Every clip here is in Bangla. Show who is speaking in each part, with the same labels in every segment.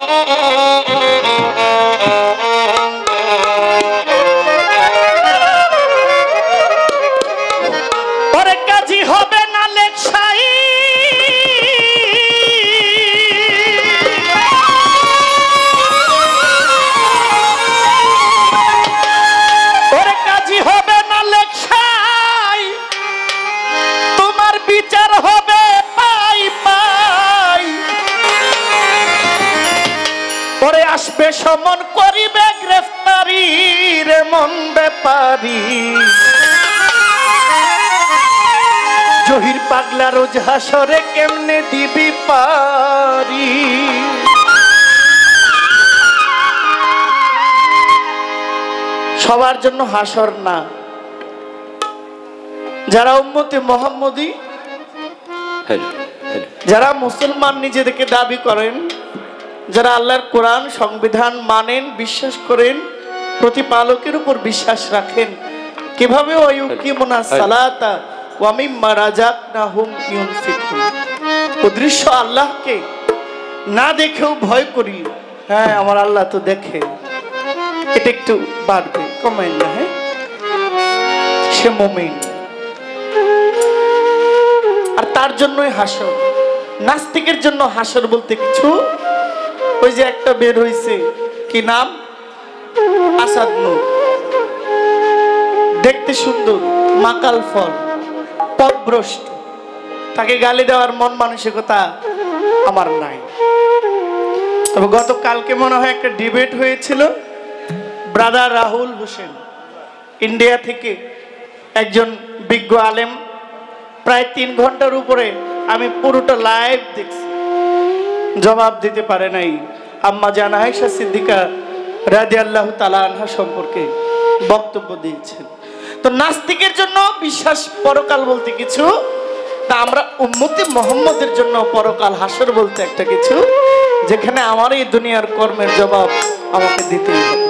Speaker 1: পরে কাজী হবে না লেকশাই, পরে কাজী হবে না লেকশাই, তোমার বিচার হবে পাই পাই। পরে আসবে সমন করিবে গ্রেফতারি রে মন ব্যাপারী। জহির পাগলা রোজ হাসরে কেমনে দিবি পারি। সবার জন্য হাসর না, যারা উম্মতে মুহাম্মদী, যারা মুসলমান নিজেদেরকে দাবি করেন, যারা আল্লাহর কোরআন সংবিধান মানেন, বিশ্বাস করেন, প্রতিপালকের উপর বিশ্বাস রাখেন, কিভাবে ওয়ায়ুকিমুনা সালাতা ওয়া মিম্মা রাযাকনাহুম ইউনফিকুন। অদৃশ্য আল্লাহকে না দেখেও ভয় করি। হ্যাঁ, আমার আল্লাহ তো দেখে, এটা একটু বাড়বে, কমেন না। হ্যাঁ, সে মুমিন, আর তার জন্যই হাসর। নাস্তিকের জন্য হাসর বলতে কিছু, ওই যে একটা বের হইছে, কি নাম, আসাদ নূর, দেখতে সুন্দর, মাকাল ফল, পথভ্রষ্ট, তাকে গালি দেওয়ার মন মানসিকতা আমার নাই। তবে গতকালকে মনে হয় একটা ডিবেট হয়েছিল, ব্রাদার রাহুল হোসেন ইন্ডিয়া থেকে, একজন বিজ্ঞ আলেম, প্রায় 3 ঘন্টার উপরে, আমি পুরোটা লাইভ দেখছি, জবাব দিতে পারে নাই। আম্মা জান আয়েশা সিদ্দিকা রাদিয়াল্লাহু তাআলা আনহা সম্পর্কে বক্তব্য দিয়েছেন। তো নাস্তিকের জন্য বিশ্বাস পরকাল বলতে কিছু, তা আমরা উম্মতে মুহাম্মদের জন্য পরকাল হাসর বলতে একটা কিছু, যেখানে আমার এই দুনিয়ার কর্মের জবাব আমাকে দিতেই হবে।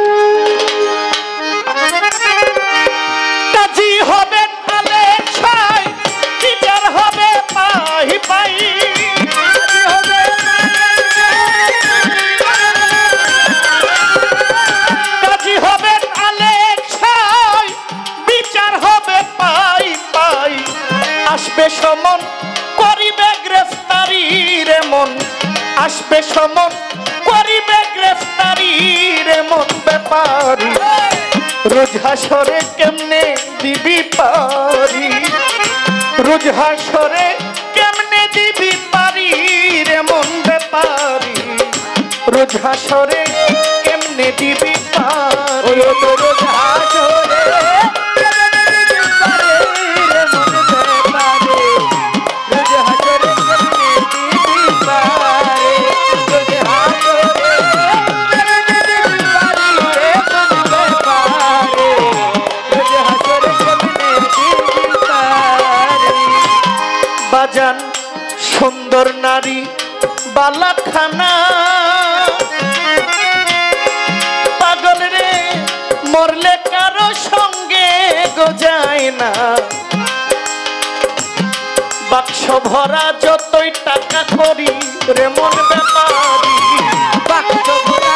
Speaker 1: কাজী হবেন আলেম ছাই, বিচার হবে পাই পাই। কাজী হবেন আলেম ছাই, বিচার হবে পাই পাই। আসবে সমন করিবে গ্রেফতারি রে মন, আসবে সমন করিবে গ্রেফতারি রে মন ব্যাপারী। রোজ হাসরে কেমনে দিবি পারি, রোজ হাসরে কেমনে দিবি পারি রে মন ব্যাপারী। রোজ হাসরে কেমনে দিবি পারি, রোজ হাসরে বাজান সুন্দর নারী বালাখানা। পাগল রে মরলে কারো সঙ্গে গোজায় না। বাক্স ভরা যতই টাকা করি রে মন ব্যাপারী। বাক্স ভরা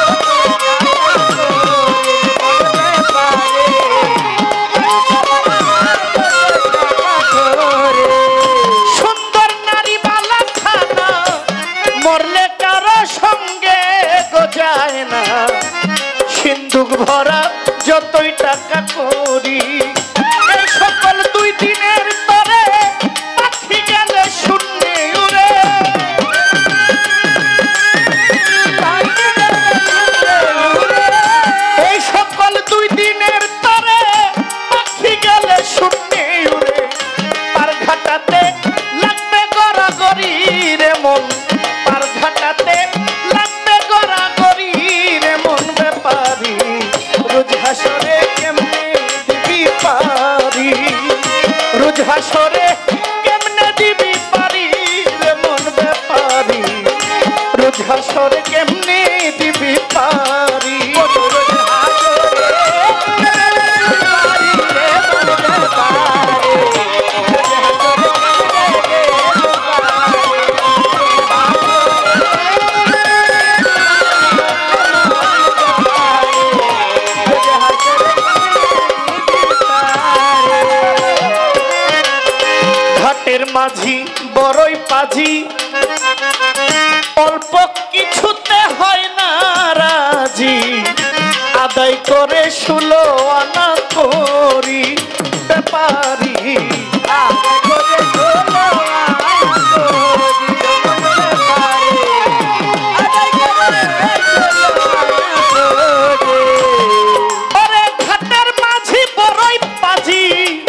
Speaker 1: সিন্ধুক ভরা যতই টাকা করি, এই সকল 2 দিনের তরে পাখি গেলে শূন্যে উড়ে। এই সকল 2 দিনের তরে পাখি গেলে শূন্যে উড়ে। পার ঘাটাতে লাগবে গড়াগড়ি রে মন, পার ঘাটাতে লাগবে গড়াগড়ি রে মন ব্যাপারী। রোজ হাসরে কেমনে দিবি পারি, রোজ হাসরে কেমনে দিবি পারি রে মন ব্যাপারী। রোজ হাসরে কেমনে দিবি পারি, রোজ হাসরে বড়ই পাজি, অল্প কিছুতে হয় না রাজি, আদায় করে 16 আনা করি ব্যাপারি, আদায় করে 16 আনা করি ব্যাপারি, আদায় করে 16 আনা করি। ওরে ঘাটের মাঝি বড়ই পাজি,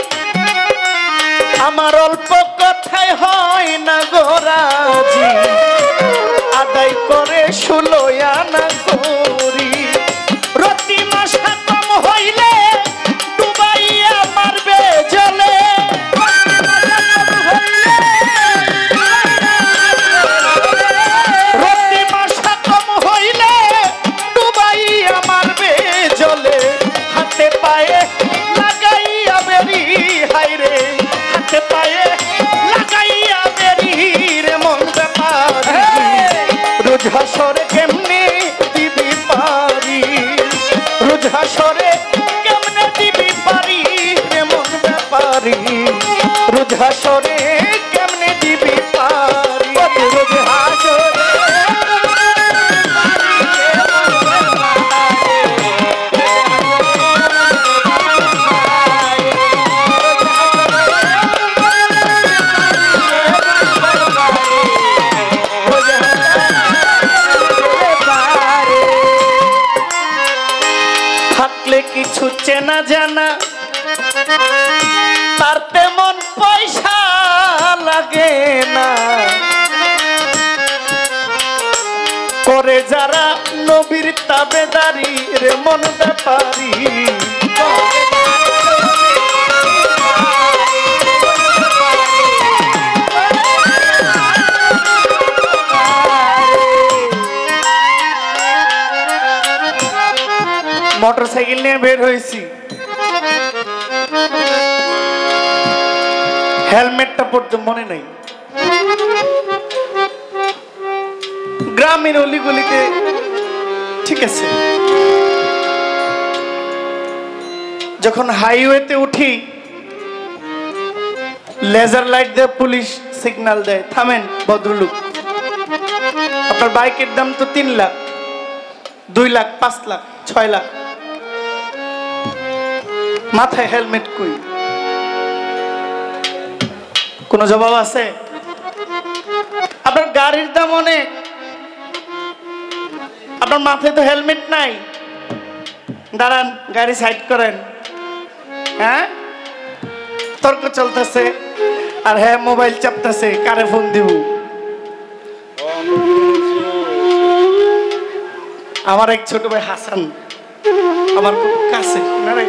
Speaker 1: আমার অল্প কথায় হয় না গোরাজি, আদায় করে 16 আনা করি। রতি মাসা কম হইলে ডুবাইয়া মারবে জলে, রতি মাসা কম হইলে ডুবাইয়া মারবে জলে, হাতে পায়ে লাগাইয়া বেরি হাইরে, হাতে পায়ে লাগাইয়া বেরি রে মন ব্যাপারি, রোজ হাসরে কেমনে দিবি পারি, রোজ হাসরে কেমনে দিবি পারি রে মন ব্যাপারি, রোজ হাসরে কেমনে দিবি পারি, রোজ হাসরে থাকলে কিছু চেনা জানা, তার তেমন পয়সা লাগে না, করে যারা নবীর তাবেদারি রে মন ব্যাপারি, মোটরসাইকেল নিয়ে বের হয়েছি, হেলমেটটা পড়তে মনে নাই, গ্রামের অলিগলিতে ঠিক আছে, যখন হাইওয়েতে উঠি লেজার লাইট দিয়ে পুলিশ সিগন্যাল দেয়, থামেন ভদ্রলোক, আপনার বাইকের দাম তো 3 লাখ, 2 লাখ, 5 লাখ, 6 লাখ, মাথায় হেলমেট কই? কোন জবাব আছে? আপনার গাড়ির দাম অনেক, আপনার মাথায় তো হেলমেট নাই, দাঁড়ান গাড়ি সাইড করেন। হ্যাঁ, তর্ক চলতেছে আর হ্যাঁ মোবাইল চাপতেছে, কারে ফোন দিব? আমার এক ছোট ভাই হাসান আমার খুব কাছে,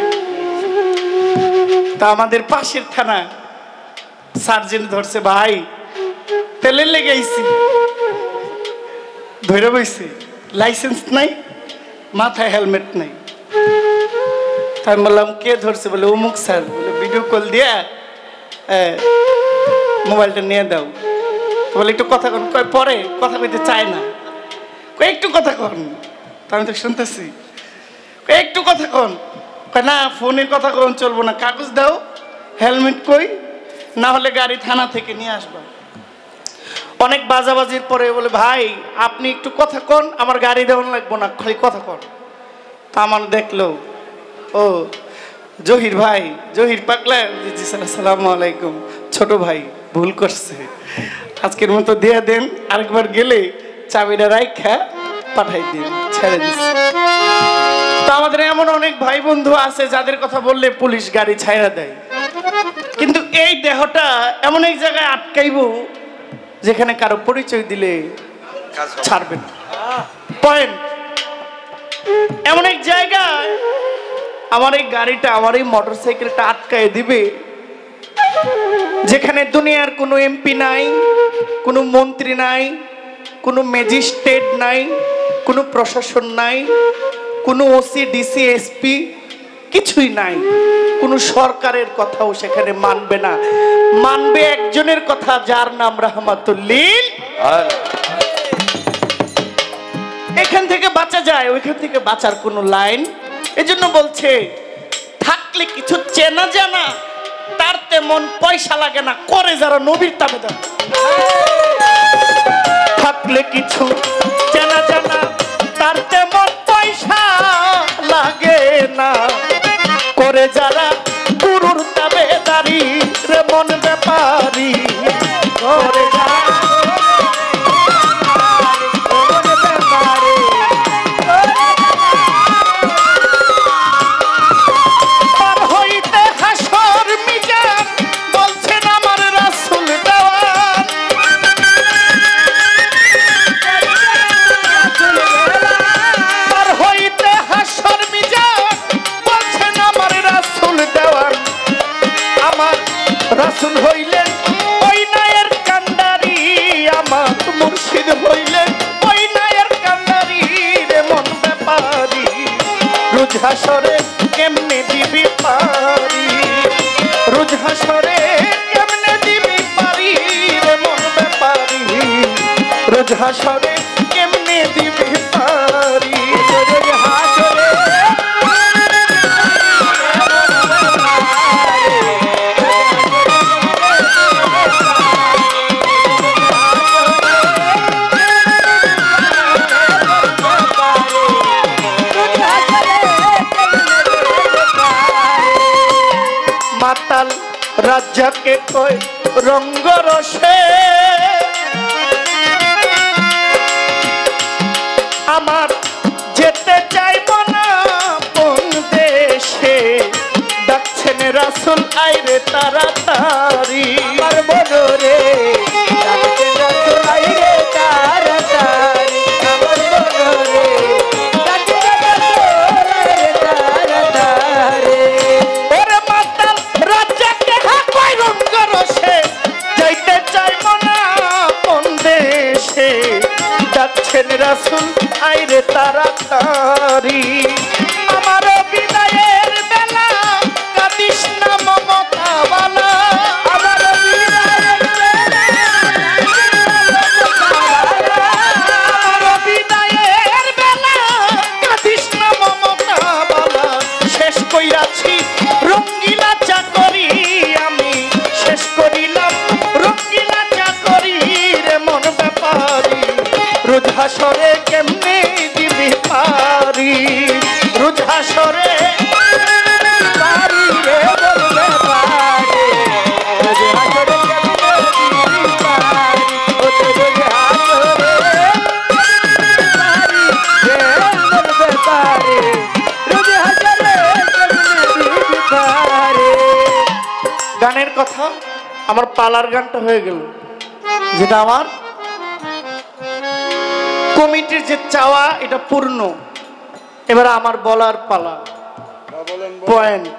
Speaker 1: তা আমাদের পাশের থানা সার্জেন্ট ধরছে, ভাই তেলে লেগে আইছি, ধরে বইছে, লাইসেন্স নাই, মাথায় হেলমেট নাই। তাই বললাম কে ধরছে? বলে অমুক স্যার। বলে ভিডিও কল দিয়া মোবাইলটা নিয়ে দাও। বলে একটু কথা কন। কয় পরে কথা কইতে চায় না, কয় একটু কথা কন। তা আমি তো শুনতেছি, একটু কথা কন। কয় না ফোনে কথা কন চলবো না, কাগজ দাও, হেলমেট কই, না হলে গাড়ি থানা থেকে নিয়ে আসবা। অনেক বাজাবাজির পরে বলে ভাই আপনি একটু কথা কন, আমার গাড়ি দেওয়ান লাগবো না, খালি কথা কন। তা আমার দেখলো ও জহির ভাই, জহির পাগলা। জি স্যার, আসসালামু আলাইকুম। ছোট ভাই ভুল করছে, আজকের মতো দিয়ে দেন, আরেকবার গেলে চাবিটা রাইখা পাঠাই দিন, ছেড়ে দিচ্ছে। তো আমাদের এমন অনেক ভাই বন্ধু আছে যাদের কথা বললে পুলিশ গাড়ি ছাইড়া দেয়, কিন্তু এই দেহটা এমন এক জায়গায় আটকাইব যেখানে কারো পরিচয় দিলে ছাড়বে না। পয়েন্ট এমন এক জায়গায় আমার এই গাড়িটা, আমার এই মোটরসাইকেলটা আটকায় দিবে যেখানে দুনিয়ার কোনো এমপি নাই, কোনো মন্ত্রী নাই, কোনো ম্যাজিস্ট্রেট নাই, কোনো প্রশাসন নাই, কোনো ওসি ডিসি এসপি কিছুই নাই। কোনো সরকারের কথাও সেখানে মানবে না, মানবে একজনের কথা যার নাম রাহমাতুল্লিল। এখান থেকে বাঁচা যায়, ওইখান থেকে বাঁচার কোনো লাইন। এজন্য বলছে থাকলে কিছু চেনা জানা, তার তেমন পয়সা লাগে না, করে যারা নবীর তাবেদার। থাকলে কিছু জানা জানা, তার তেমন পয়সা লাগে না, করে যারা গুরুর তাবেদারি রে মন ব্যাপারী, করে যারা রাসূল হইলেন ওই নায়ের কান্ডারি, আমার মুর্শিদ হইলেন ওই নায়ের কান্ডারি রে মন ব্যাপারী, রোজ হাসরে কেমনে দিবি পারি, রোজ হাসরে কেমনে দিবি পারি রে মন ব্যাপারী, রোজ হাসরে কেমনে দিবি পারি, রোজ হাসরে মাতাল রাজ্যকে কই রঙ্গ রসে, আমার যেতে চাইব না কোন দেশে, ডাকছেন রাসূল আইরে তাড়াতাড়ি, আমার বদরে ডাকছেন রাসূল আইরে তাড়াতাড়ি, আমার বদরে ডাকছেন রাসূল আইরে তাড়াতাড়ি, ওরে মাতাল রাজ্যকে কই রঙ্গ রসে, যাইতে চাইব না কোন দেশে, ডাকছেন রাসূল আইরে তাড়াতাড়ি, আমার বিদায়ের বেলা কাঁদিস না মমতা বালা, আমার বিদায়ের বেলা আমার বিদায়ের বেলা কাঁদিস না মমতা বালা, শেষ কইরাছি রঙ্গিলা চাকরি আমি, শেষ করিলাম রঙ্গিলা চাকরি রে মন ব্যাপারী, রোজ হাসরে কেমনে দিবি পারি, রোজ হাসরে পারি রে মন ব্যাপারী, রোজ হাসরে কেমনে দিবি পারি, রোজ হাসরে পারি রে মন ব্যাপারী, রোজ হাসরে কেমনে দিবি পারি। গানের কথা আমার পালার গানটা হয়ে গেল, যেটা আমার কমিটির যে চাওয়া এটা পূর্ণ, এবার আমার বলার পালা। পয়েন্ট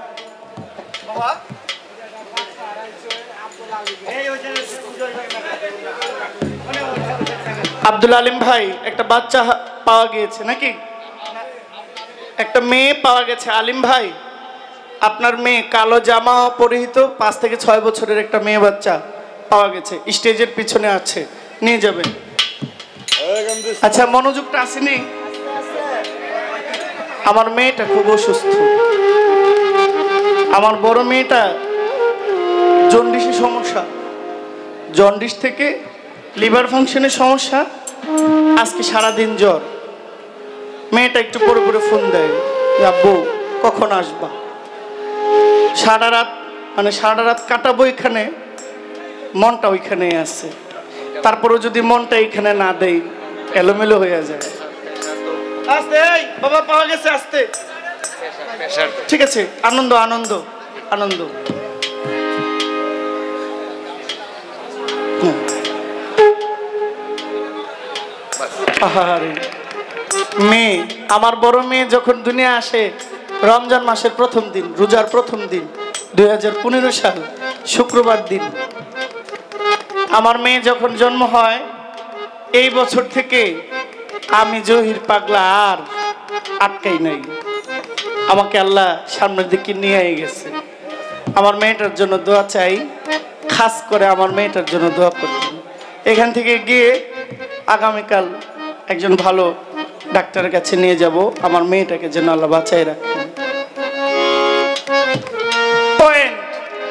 Speaker 1: আব্দুল আলিম ভাই, একটা বাচ্চা পাওয়া গিয়েছে নাকি, একটা মেয়ে পাওয়া গেছে। আলিম ভাই, আপনার মেয়ে কালো জামা পরিহিত 5 থেকে 6 বছরের একটা মেয়ে বাচ্চা পাওয়া গেছে, স্টেজের পিছনে আছে, নিয়ে যাবেন। আচ্ছা, মনোযোগটা আসেনি? আমার মেয়েটা খুব অসুস্থ, আমার বড় মেয়েটা জন্ডিসের সমস্যা, জন্ডিস থেকে লিভার ফাংশনের সমস্যা, আজকে সারাদিন জ্বর। মেয়েটা একটু পরে পরে ফোন দেয়, আব্বু কখন আসবা, সারা রাত কাটাবো এখানে, মনটা ওইখানে আছে, তারপরও যদি মনটা এখানে না দেই এলোমেলো হয়ে যায়। আস্তে বাবা, পাওয়া গেছে, আস্তে, ঠিক আছে, আনন্দ আনন্দ আনন্দ। মেয়ে, আমার বড় মেয়ে যখন দুনিয়া আসে রমজান মাসের প্রথম দিন, রোজার প্রথম দিন, 2015 সাল শুক্রবার দিন আমার মেয়ে যখন জন্ম হয়, এই বছর থেকে আমি জহির পাগলা আর আটকাই নাই, আমাকে আল্লাহ সামনের দিকে নিয়ে গেছে। আমার মেয়েটার জন্য দোয়া চাই, খাস করে আমার মেয়েটার জন্য দোয়া করবেন। এখান থেকে গিয়ে আগামীকাল একজন ভালো ডাক্তারের কাছে নিয়ে যাব, আমার মেয়েটাকে যেন আল্লাহ বাঁচাই রাখেন। পয়েন্ট,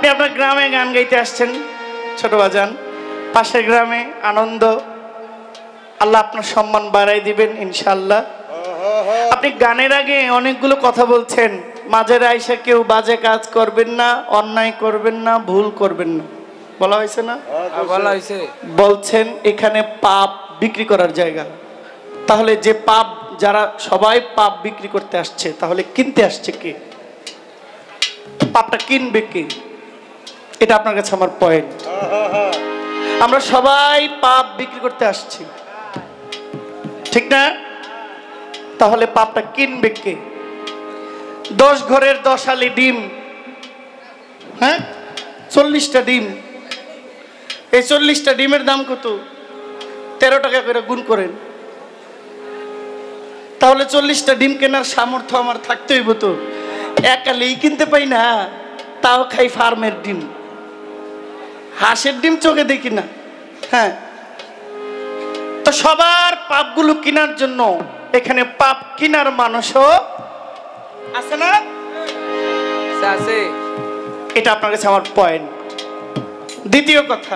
Speaker 1: আপনার গ্রামে গান গাইতে আসছেন ছোট বাজান, পাশের গ্রামে আনন্দ, আল্লাহ আপনার সম্মান বাড়াই দিবেন ইনশাআল্লাহ। আপনি গানের আগে অনেকগুলো কথা বলছেন, মাঝের আইসা কেউ বাজে কাজ করবেন না, অন্যায় করবেন না, ভুল করবেন না, বলা হয়েছে না?
Speaker 2: বলা হয়েছে।
Speaker 1: বলছেন এখানে পাপ বিক্রি করার জায়গা। তাহলে যে পাপ, যারা সবাই পাপ বিক্রি করতে আসছে, তাহলে কিনতে আসছে কে? পাপটা কিনবে কে? এটা আপনার কাছে আমার পয়েন্ট। আমরা সবাই পাপ বিক্রি করতে আসছি, ঠিক না? তাহলে পাপটা কিনবে কে? 10 ঘরের 10 আলি ডিম, হ্যাঁ 40টা ডিম, এই 40টা ডিমের দাম কত? 13 টাকা করে গুণ করেন। তাহলে 40টা ডিম কেনার সামর্থ্য আমার থাকতে হইব তো। এক আলেই কিনতে পাই না, তাও খাই ফার্মের ডিম, হাঁসের ডিম চোখে দেখি না। হ্যাঁ, তো সবার পাপগুলো কেনার জন্য এখানে পাপ কেনার মানুষও আছে না?
Speaker 2: আছে।
Speaker 1: এটা আপনার কাছে আমার পয়েন্ট। দ্বিতীয় কথা,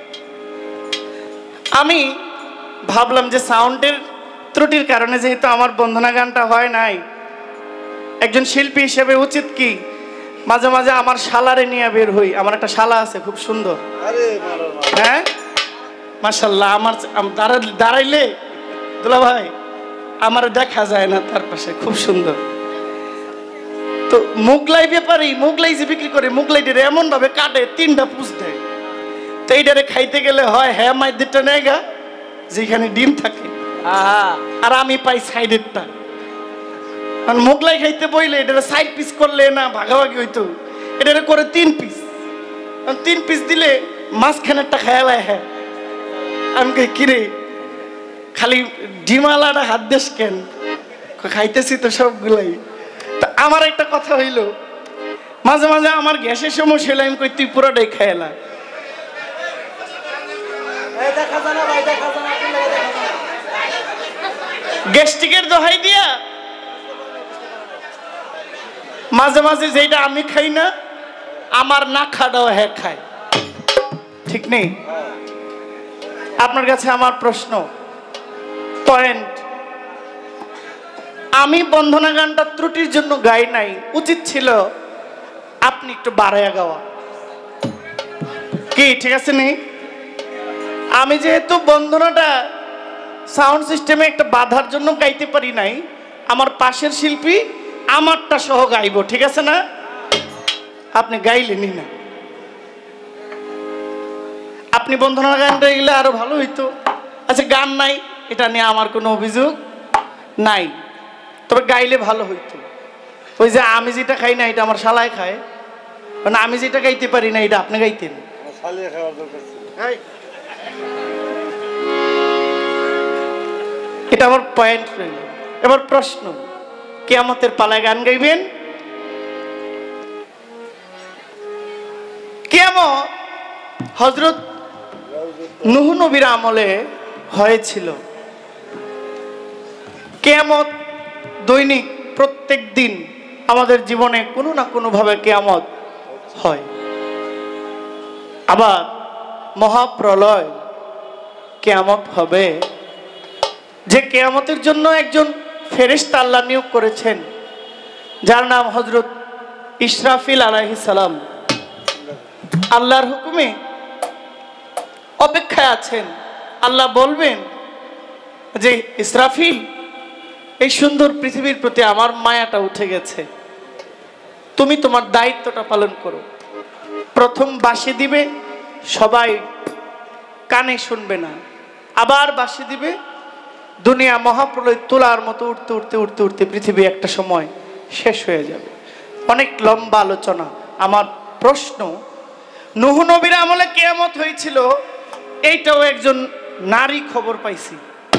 Speaker 1: আমি ভাবলাম যে সাউন্ডের ত্রুটির কারণে যেহেতু আমার বন্দনা গানটা হয় নাই, একজন শিল্পী হিসেবে উচিত কি মাঝে মাঝে আমার শালারে নিয়ে বের হই। আমার একটা শালা আছে খুব সুন্দর, হ্যাঁ মাশাআল্লাহ। আমার দাঁড়াইলে দুলা ভাই আমার দেখা যায় না, তার পাশে খুব সুন্দর। তো মুগলাই ব্যাপারী, মুগলাই যে বিক্রি করে, মুগলাইটারে এমন ভাবে কাটে 3টা পুষ দেয়। তো এইটারে খাইতে গেলে হয় হ্যাঁ মাইদেরটা নেগা যেখানে ডিম থাকে, আর আমি পাই সাইডেরটা। কারণ মুগলাই খাইতে বইলে এটারে 4 পিস করলে না ভাগাভাগি হইতো, এটারে করে 3 পিস। 3 পিস দিলে মাঝখানেরটা খেয়ালায়। হ্যাঁ আমি কই কিরে খালি ডিমালাটা হাত দেশ কেন? খাইতেছি তো সবগুলাই। তা আমার একটা কথা হইল, মাঝে মাঝে আমার গ্যাসের সমস্যা হইলে আমি কই তুই পুরোটাই খাইলা। গ্যাস্ট্রিকের দোহাই দিয়া মাঝে মাঝে যেটা আমি খাই না, আমার না খাওয়াও হ্যাঁ খায়, ঠিক নেই? আপনার কাছে আমার প্রশ্ন, পয়েন্ট, আমি বন্দনা গানটা ত্রুটির জন্য গাই নাই, উচিত ছিল আপনি একটু বাড়াইয়া গাওয়া। কি ঠিক আছে নি? আমি যেহেতু বন্দনাটা সাউন্ড সিস্টেমে একটা বাধার জন্য গাইতে পারি নাই, আমার পাশের শিল্পী আমারটা সহ গাইব, ঠিক আছে না? আপনি গাইলেনই না। আপনি বন্দনা গানটা গেলে আরো ভালো হইতো। আচ্ছা গান নাই, এটা নিয়ে আমার কোনো অভিযোগ নাই, তবে গাইলে ভালো হইতো। ওই যে আমি যেটা খাই না এটা আমার শালায় খায়, কারণ আমি যেটা গাইতে পারি না এটা আপনি গাইতেন। এটা আমার পয়েন্ট রইল। এবার প্রশ্ন, কিয়ামতের পালায় গান গাইবেন? কিয়ামত হযরত নূহ নবীর আমলে হয়েছিল। কিয়ামত দৈনিক প্রত্যেক দিন আমাদের জীবনে কোনো না কোনো ভাবে কিয়ামত হয়। আবার মহাপ্রলয় কিয়ামত হবে, যে কিয়ামতের জন্য একজন ফেরেশতা আল্লাহ নিয়োগ করেছেন, যার নাম হযরত ইসরাফিল আলাইহিস সালাম। আল্লাহর হুকুমে অপেক্ষায় আছেন। আল্লাহ বলবেন যে ইসরাফিল, এই সুন্দর পৃথিবীর প্রতি আমার মায়াটা উঠে গেছে, তুমি তোমার দায়িত্বটা পালন করো। প্রথম বাঁশি দিবে, সবাই কানে শুনবে না, আবার বাঁশি দিবে, দুনিয়া মহাপ্রলয় তোলার মতো উঠতে উঠতে উঠতে উঠতে পৃথিবী একটা সময় শেষ হয়ে যাবে। অনেক লম্বা আলোচনা। আমার প্রশ্ন, নূহ নবীর আমলে কিয়ামত হয়েছিল, এইটাও একজন নারী খবর পাইছি।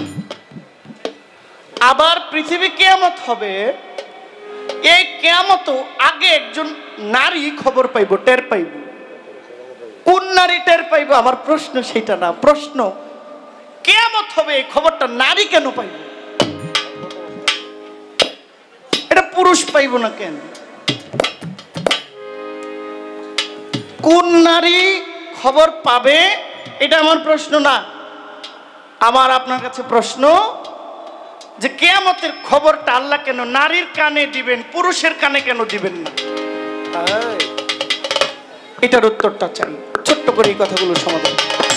Speaker 1: আবার পৃথিবী কিয়ামত হবে, এই কিয়ামত আগে একজন নারী খবর পাইব, টের পাইব। কোন নারী টের পাইব আমার প্রশ্ন সেটা না। প্রশ্ন, কিয়ামত হবে এই খবরটা নারী কেন পাইব? এটা পুরুষ পাইব না কেন? কোন নারী খবর পাবে এটা আমার প্রশ্ন না, আমার আপনার কাছে প্রশ্ন যে কিয়ামতের খবরটা আল্লাহ কেন নারীর কানে দিবেন, পুরুষের কানে কেন দিবেন না? এটার উত্তরটা চাই, ছোট্ট করে এই কথাগুলো সমাধান।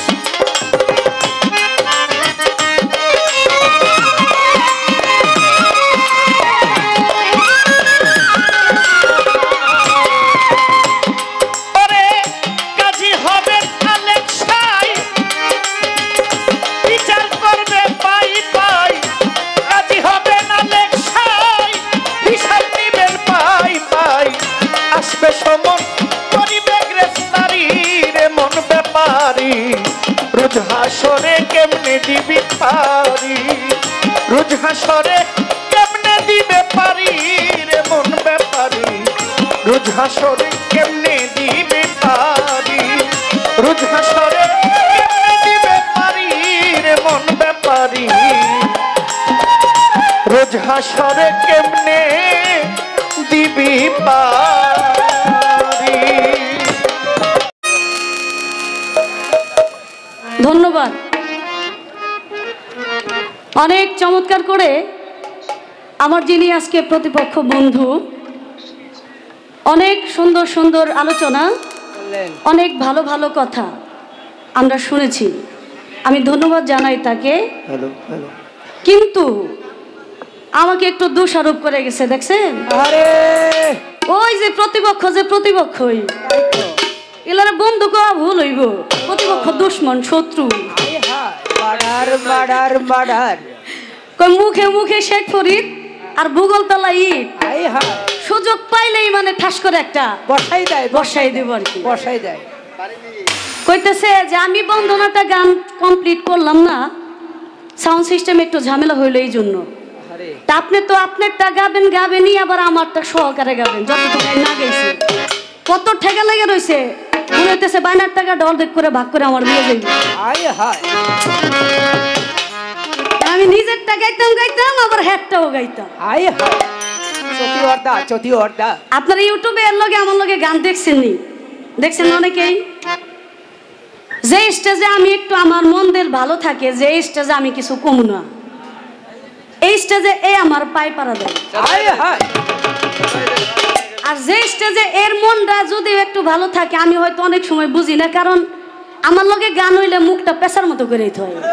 Speaker 1: রোজ হাসরে কেমনে দিবি পারি, রোজ হাসরে কেমনে দিবে পারি রে মন ব্যাপারি, রোজ হাসরে কেমনে দিবে পারি, রোজ হাসরে কেমনে দিবে পারি রে মন ব্যাপারি, রোজ হাসরে কেমনে দিবি পারি।
Speaker 3: ধন্যবাদ। অনেক চমৎকার করে আমার যিনি আজকে প্রতিপক্ষ বন্ধু, অনেক সুন্দর সুন্দর আলোচনা, অনেক ভালো ভালো কথা আমরা শুনেছি, আমি ধন্যবাদ জানাই তাকে। কিন্তু আমাকে একটু দোষারোপ করে গেছে, দেখছেন? ওই যে প্রতিপক্ষই এলারে বন্ধু করা ভুল হইব, প্রতিপক্ষ দুশ্মন শত্রু, মুখে মুখে শেখ ফরিদ আর ভূগোল তলা ইট, সুযোগ পাইলেই মানে ঠাস করে একটা বসাই দেব আর কি, বসাই দেয়। কইতেছে যে আমি বন্দনাটা গান কমপ্লিট করলাম না, সাউন্ড সিস্টেম একটু ঝামেলা হইলো এই জন্য। তা আপনি তো আপনারটা গাবেনই, আবার আমারটা সহকারে গাবেন, যতটুকু না গেছে কত ঠেকা লেগে রয়েছে, মনে হইতেছে বাইনার টাকা অর্ধেক করে ভাগ করে আমার দিয়ে যাইবে। আমি নিজেরটা গাইতাম আবার হ্যাটটাও গাইতাম। আপনারা ইউটিউবে এর লগে আমার লগে গান দেখছেন অনেকেই। যে স্টেজে আমি একটু আমার মনদের ভালো থাকে, যে স্টেজে আমি কিছু কম না, এই স্টেজে এ আমার পায়ে পাড়া দেয়। আর যে স্টেজে এর মনটা যদি একটু ভালো থাকে, আমি হয়তো অনেক সময় বুঝি না, কারণ আমার লগে গান হইলে মুখটা পেশার মতো করে দিতে হয়।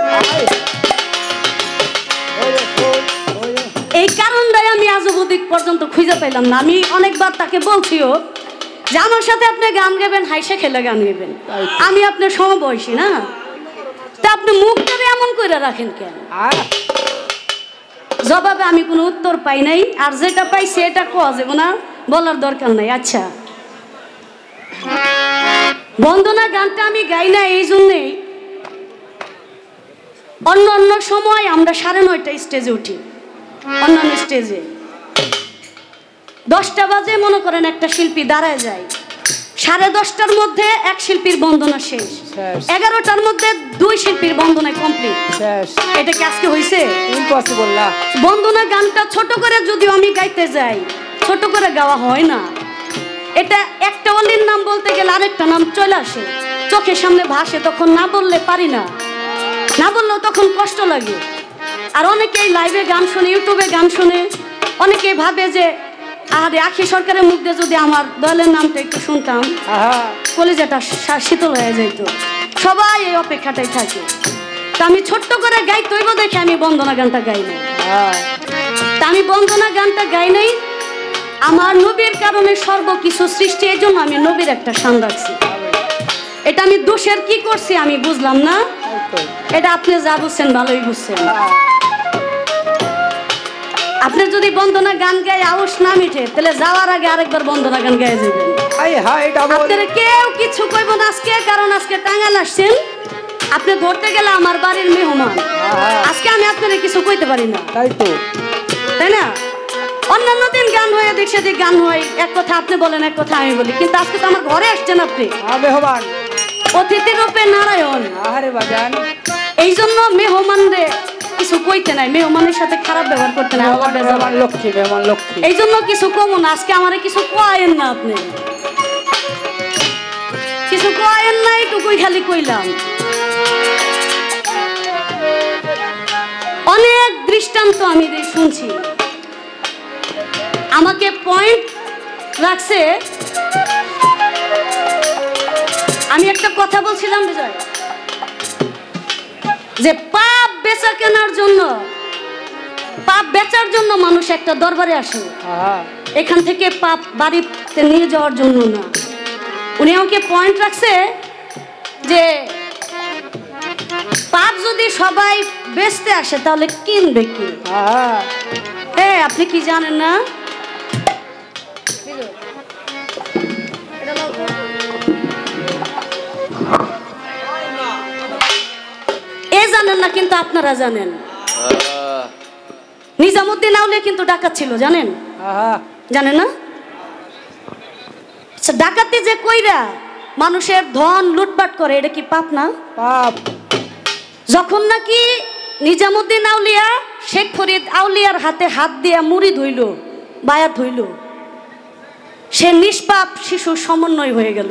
Speaker 3: এই কারণটাই আমি আজ অবধি পর্যন্ত খুঁজে পেলাম না। আমি অনেকবার তাকে বলছিও যে আমার সাথে আপনি গান গাবেন, হাইসে খেলে গান গাবেন, আমি আপনার সমবয়সী না, তা আপনি মুখটারে এমন করে রাখেন কেন? জবাবে আমি কোনো উত্তর পাই নাই, আর যেটা পাইছি এটা কোয়া যাবে না, বলার দরকার নাই। আচ্ছা, বন্দনা গানটা আমি গাই না এই জন্যেই, অন্য সময় আমরা 9:30 স্টেজে উঠি, অন্যান্য স্টেজে 10টা বাজে মনে করেন একটা শিল্পী দাঁড়ায় যায়, 10:30টার মধ্যে এক শিল্পীর বন্দনা শেষ, 11টার মধ্যে 2 শিল্পীর বন্দনা কমপ্লিট। এটা কি আজকে হয়েছে? ইম্পসিবল না। বন্দনা গানটা ছোট করে যদিও আমি গাইতে যাই, ছোট করে গাওয়া হয় না। এটা একটা অলির নাম বলতে গেলে আরেকটা নাম চলে আসে, চোখের সামনে ভাসে, তখন না বললে পারি না, না বললেও তখন কষ্ট লাগে। আর অনেকেই লাইভে গান শুনে, ইউটিউবে গান শুনে, অনেকেই ভাবে যে আরে আখি সরকারের মুখ দিয়ে যদি আমার দলের নামটা একটু শুনতাম, কলিজাটা শীতল হয়ে যেত। সবাই এই অপেক্ষাটাই থাকে। তা আমি ছোট্ট করে গাই তৈব দেখে আমি বন্দনা গানটা গাই নাই। তা আমি বন্দনা গানটা গাই নাই, আমার নবীর কারণে সর্বকিছু সৃষ্টি, এই জন্য আমি নবীর একটা শান রাখছি। এটা আমি দোষের কি করছি আমি বুঝলাম না, এটা আপনি যা বুঝছেন ভালোই বুঝছেন। আপনি যদি বন্দনা গান গায়ে আউশ না মিঠে, তাহলে যাওয়ার আগে আরেকবার বন্দনা গান গায়ে যাবেন। আপনারা কেউ কিছু কইব না আজকে, কারণ আজকে টাঙ্গাইল আসছেন, আপনি ধরতে গেলে আমার বাড়ির মেহমান, আজকে আমি আপনারা কিছু কইতে পারি না, তাই না? অন্যান্য দিন গান হয়ে দেখছে যে গান হয়, এক কথা আপনি বলেন, এক কথা আমি বলি, কিন্তু আজকে তো আমার ঘরে আসছেন আপনি, অতিথি রূপে নারায়ণ। এই জন্য মেহমানরে কিছু কইতে নাই, মেহমানের সাথে খারাপ ব্যবহার করতে নাই, এই জন্য কিছু কমন। আজকে আমার কিছু কোয়েন না আপনি। কয়েন না এটুকুই খালি কইলাম। অনেক দৃষ্টান্ত আমি শুনছি, আমাকে পয়েন্ট রাখছে। আমি একটা কথা বলছিলাম বিজয়, যে পাপ বেচা কেনার জন্য, পাপ বেচার জন্য মানুষ একটা দরবারে আসে, এখান থেকে পাপ বাড়িতে নিয়ে যাওয়ার জন্য না। উনি আমাকে পয়েন্ট রাখছে যে পাপ যদি সবাই বেচতে আসে তাহলে কিনবে কি? হ্যাঁ, আপনি কি জানেন না? এ জানেন না, কিন্তু আপনারা জানেন নিজামুদ্দিন আউলিয়া কিন্তু ডাকাত ছিল, জানেন? জানেন না? ডাকাতি যে কইরা মানুষের ধন লুটপাট করে, এটা কি পাপ না? পাপ। যখন নাকি নিজামুদ্দিন আউলিয়া শেখ ফরিদ আউলিয়ার হাতে হাত দিয়ে মুড়ি ধইল, বায়াত হইল, সে নিষ্পাপ শিশু সমন্বয় হয়ে গেল।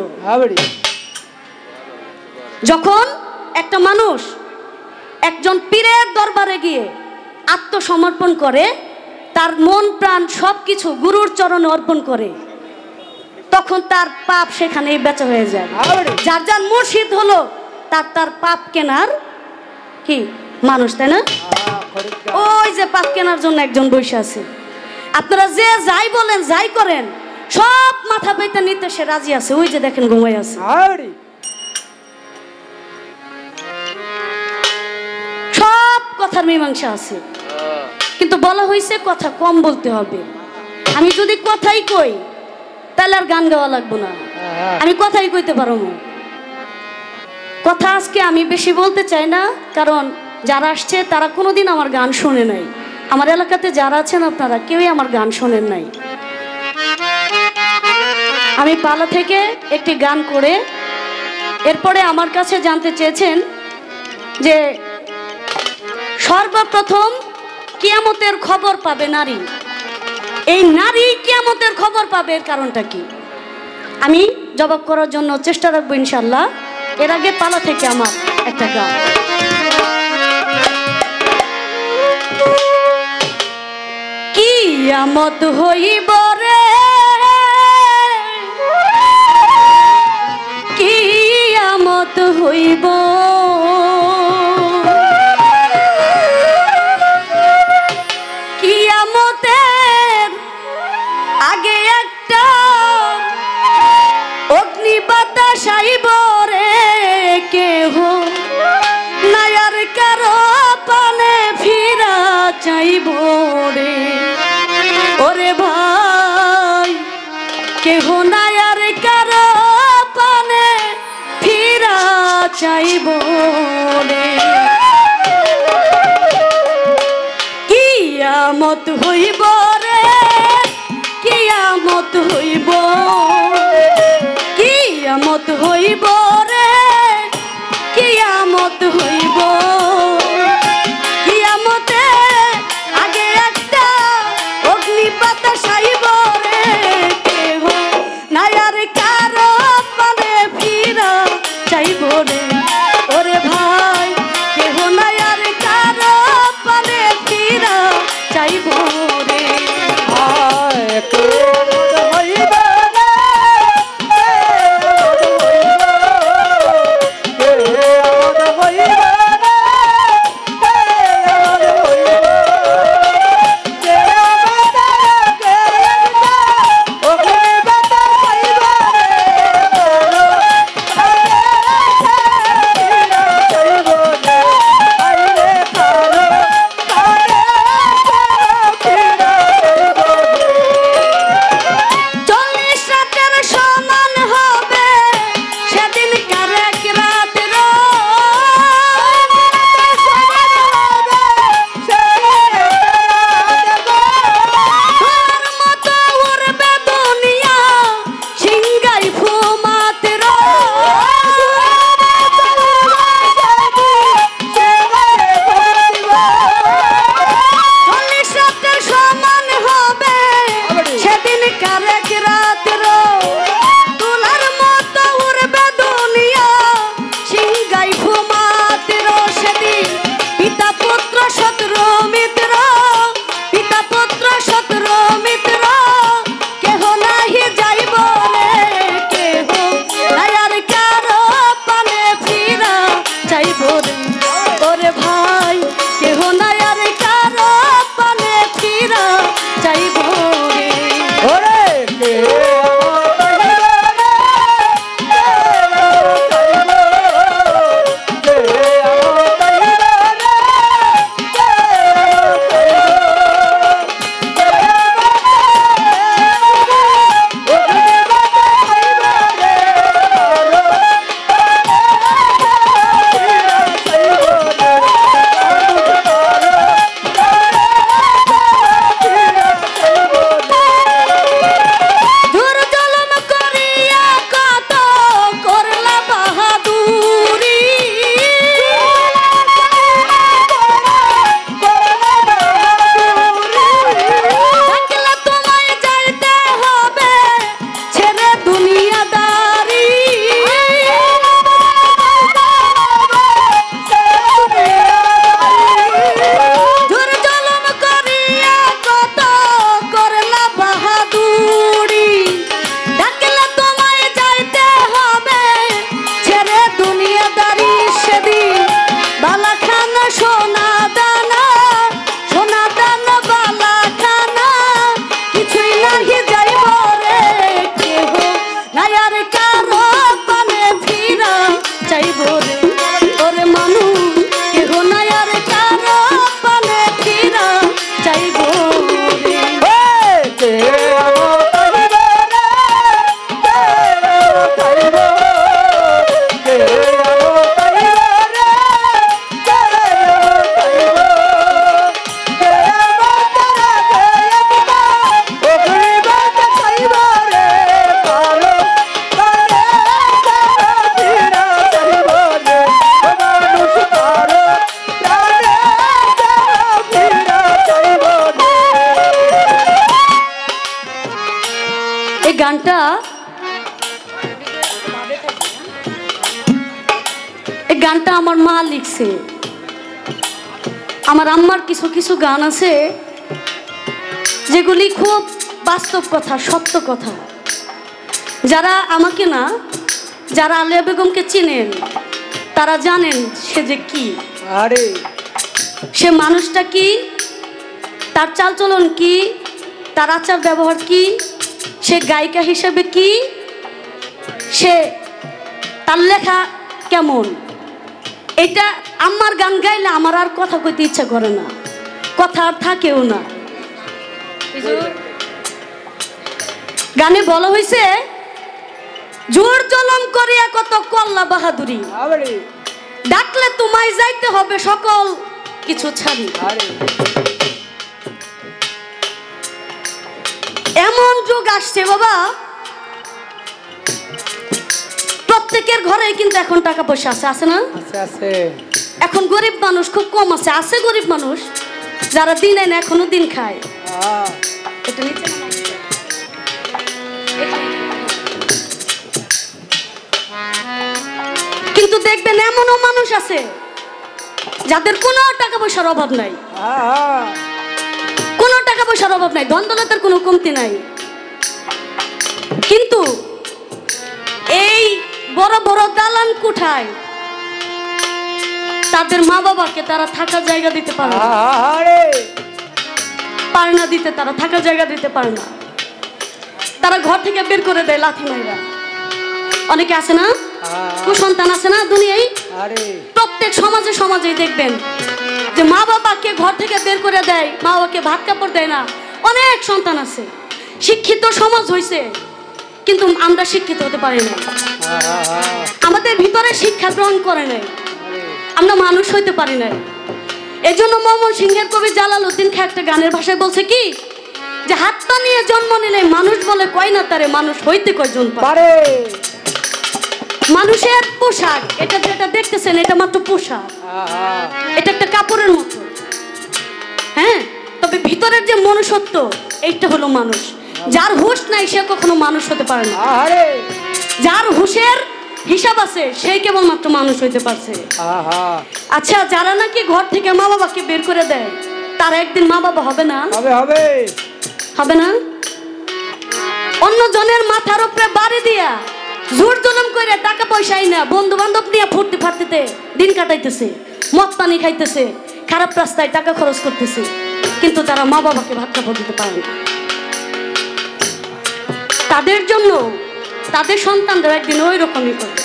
Speaker 3: যখন একটা মানুষ একজন পীরের দরবারে গিয়ে আত্মসমর্পণ করে, তার মন প্রাণ সবকিছু গুরুর চরণে অর্পণ করে, তখন তার পাপ সেখানেই বেচা হয়ে যায়। যার যার মুর্শিদ হলো তার পাপ কেনার কি মানুষ, তাই না? ওই যে পাপ কেনার জন্য একজন বসে আছে। আপনারা যে যাই বলেন, যাই করেন, সব মাথা পেতে নিতে সে রাজি আছে। ওই যে দেখেন ঘুমাই আছে। সব কথার মীমাংসা আছে, কিন্তু বলা হয়েছে কথা কম বলতে হবে। আমি যদি কথাই কই তাহলে আর গান গাওয়া লাগবো না, আমি কথাই কইতে পারবো। কথা আজকে আমি বেশি বলতে চাই না, কারণ যারা আসছে তারা কোনোদিন আমার গান শোনে নাই। আমার এলাকাতে যারা আছেন আপনারা কেউই আমার গান শোনেন নাই। আমি পালা থেকে একটি গান করে এরপরে আমার কাছে জানতে চেয়েছেন যে সর্বপ্রথম কিয়ামতের খবর পাবে নারী। এই নারী কিয়ামতের খবর পাবে, এর কারণটা কি? আমি জবাব করার জন্য চেষ্টা রাখবো ইনশাল্লাহ। এর আগে পালা থেকে আমার একটা গান। কিয়ামত হইব রে, কিয়ামত হইব, কিয়ামতের আগে একটা অগ্নি বাতাস আইব রে, কেহ নায়ার কারো পানে ফিরা চাইব রে। ওরে ভাই, কেহ নায়ার কারো পানে ফিরা চাইব রে। কিয়ামত হইব রে, কিয়ামত হইব, কিয়ামত হইব রে, কিয়ামত হইব, কিয়ামতে আগে একটা অগ্নি বাতাস আইব রে, কেহ নায়ার কারো পানে ফিরা চাইব রে। ওরে ভাই, কেহ নায়ার কারো পানে ফিরা চাইব রে। গানটা আমার মা লিখছে। আমার আম্মার কিছু কিছু গান আছে যেগুলি খুব বাস্তব কথা, সত্য কথা। যারা আমাকে না, যারা আলিয়া বেগমকে চিনেন তারা জানেন সে যে কি,
Speaker 2: আরে
Speaker 3: সে মানুষটা কি, তার চালচলন কি, তার আচার ব্যবহার কি, সে গায়িকা হিসেবে কি, সে তার লেখা কেমন। এটা আমার গান গাইলে আমার আর কথা কইতে ইচ্ছা করে না, কথা আর থাকেও না। গানে বলা হয়েছে, জোর জলম করিয়া কত কল্লা বাহাদুরি, ডাকলে তোমায় যাইতে হবে সকল কিছু ছাড়ি। এমন যুগ আসছে বাবা, প্রত্যেকের ঘরে কিন্তু এখন টাকা পয়সা আছে, আছে না?
Speaker 2: আছে।
Speaker 3: এখন গরিব মানুষ খুব কম আছে, আছে গরিব মানুষ যারা দিন এনে এখনো দিন খায়। এটা নিচে নামাও। কিন্তু দেখবেন এমনও মানুষ আছে যাদের কোনো টাকা পয়সার অভাব নাই, কোনো টাকা পয়সার অভাব নাই, ধন দৌলতের কোনো কমতি নাই, কিন্তু এই বড় বড় দালান কোঠায় তাদের মা বাবাকে তারা থাকার জায়গা দিতে পারে না, পারে না দিতে, তারা থাকার জায়গা দিতে পারে না। তারা ঘর থেকে বের করে দেয় লাথি মাইরা। অনেকে আছে না, কুসন্তান আছে না দুনিয়ায়, প্রত্যেক সমাজে সমাজেই দেখবেন যে মা বাবাকে ঘর থেকে বের করে দেয়, মা বাবাকে ভাত কাপড় দেয় না। অনেক সন্তান আছে, শিক্ষিত সমাজ হয়েছে কিন্তু আমরা শিক্ষিত হতে পারি না, আমাদের ভিতরে শিক্ষা গ্রহণ করে নাই, আমরা মানুষ হইতে পারি না। এই জন্য ময়মনসিংহের কবি জালালউদ্দিন খাঁ একটা গানের ভাষায় বলছে কি, যে হাত পা নিয়ে জন্ম নিলে মানুষ বলে কয় না তারে মানুষ হইতে কয়জন পারে। মানুষের পোশাক, এটা যেটা দেখতেছেন এটা মাত্র পোশাক, এটা একটা কাপড়ের মতো, হ্যাঁ, তবে ভিতরের যে মনুষ্যত্ব এইটা হলো মানুষ। যার হুঁশ নাই সে কখনো মানুষ হতে পারে না, যার হুঁশের হিসাব আছে সেই কেবলমাত্র মানুষ হইতে পারছে। আচ্ছা, যারা নাকি ঘর থেকে মা বাবাকে বের করে দেয় তারা একদিন মা বাবা হবে না? হবে না? অন্য জনের মাথার উপরে বাড়ি দিয়া জোর জলম করে টাকা পয়সাই না, বন্ধু বান্ধব নিয়ে ফুর্তি ফার্তিতে দিন কাটাইতেছে, মদ পানি খাইতেছে, খারাপ রাস্তায় টাকা খরচ করতেছে, কিন্তু তারা মা বাবাকে ভাত কাপড় দিতে পারে না। তাদের জন্য তাদের সন্তানরা একদিন ওই রকমই করবে।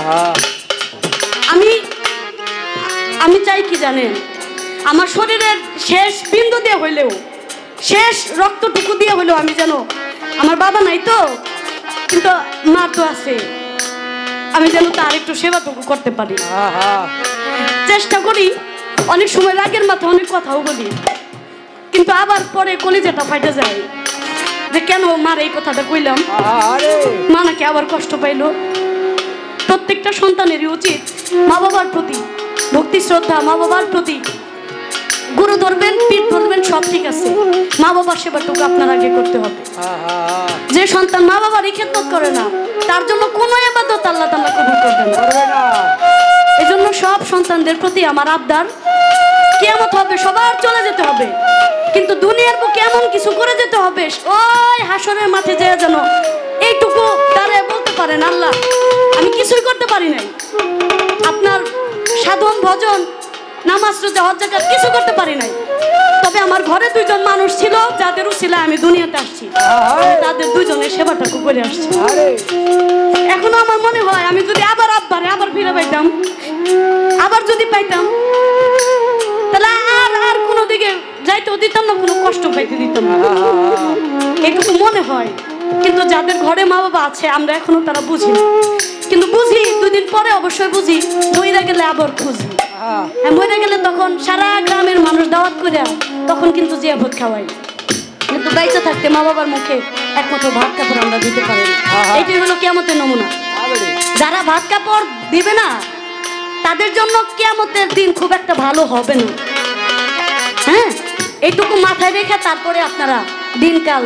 Speaker 3: আমি চাই কি জানেন, আমার শরীরের শেষ বিন্দু দিয়ে হইলেও, শেষ রক্তটুকু দিয়ে হইলেও আমি যেন, আমার বাবা নাই তো কিন্তু মা তো আছে, আমি যেন তার একটু সেবাটুকু করতে পারি, চেষ্টা করি। অনেক সময় রাগের মাথায় অনেক কথাও বলি, কিন্তু আবার পরে কলিজাটা ফাইটে যায় যে কেন মার এই কথাটা কইলাম, মা নাকি আবার কষ্ট পাইলো। প্রত্যেকটা সন্তানেরই উচিত মা বাবার প্রতি ভক্তি শ্রদ্ধা, মা বাবার প্রতি গুরু ধরবেন, পীঠ ধরবেন, সব ঠিক আছে, মা বাবার সেবাটুকু আপনার আগে করতে হবে। যে সন্তান মা বাবার খেদমত করে না তার জন্য কোনো ইবাদত আল্লাহ তাআলা কবুল করবেন না। এই জন্য সব সন্তানদের প্রতি আমার আবদার, কিয়ামত হবে, সবার চলে যেতে হবে, কিন্তু দুনিয়ার বুকে এমন কিছু করে যেতে হবে ওই হাসরের মাঠে যায় যেন এইটুকু দাঁড়ায় বলতে পারেন, আল্লাহ আমি কিছুই করতে পারি নাই, আপনার সাধন ভজন নামাজ রোজা হজ যাকাত কিছু করতে পারি নাই, তবে আমার ঘরে দুইজন মানুষ ছিল যাদের উসিলায় আমি দুনিয়াতে আসছি, তাদের দুইজনের সেবাটুকু করে আসছি। এখনো আমার মনে হয় আমি যদি আবার আব্বারে আবার ফিরে পাইতাম, আবার যদি পাইতাম, তাহলে আর কোনো দিকে যাইতেও দিতাম না, কোনো কষ্ট পাইতে দিতাম না, এটুকু মনে হয়। কিন্তু যাদের ঘরে মা বাবা আছে আমরা এখনো তারা বুঝি না, কিন্তু বুঝি দুদিন পরে অবশ্যই বুঝি, মইরা গেলে আবার খুঁজি, মইরা গেলে তখন সারা গ্রামের মানুষ দাওয়াত করে তখন কিন্তু জিয়াফত খাওয়াই, কিন্তু বাইচা থাকতে মা বাবার মুখে একমাত্র ভাত কাপড় আমরা দিতে পারি না। এইটাই হলো কিয়ামতের নমুনা। যারা ভাত কাপড় দিবে না তাদের জন্য কিয়ামতের দিন খুব একটা ভালো হবে না। হ্যাঁ, এইটুকু মাথায় রেখে তারপরে আপনারা দিনকাল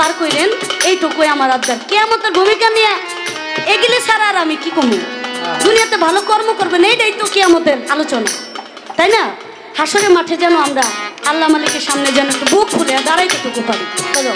Speaker 3: পার করেন, এইটুকুই আমার আবদার। কিয়ামতের ভূমিকা নিয়ে এগুলি ছাড়া আর আমি কি কমু? দুনিয়াতে ভালো কর্ম করবেন, এইটাই তো কিয়ামতের আলোচনা, তাই না? হাসরের মাঠে যেন আমরা আল্লাহ মালিকের সামনে যেন একটু বুক খুলে দাঁড়াইতেটুকু পারি। চলো।